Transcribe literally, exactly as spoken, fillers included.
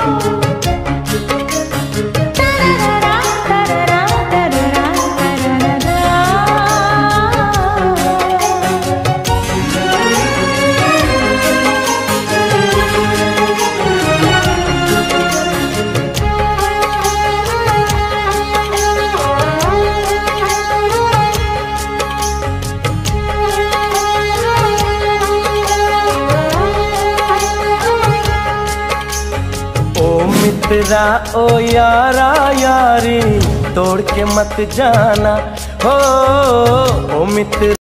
मित्रा ओ यारा यारी तोड़ के मत जाना हो, ओ मित्र।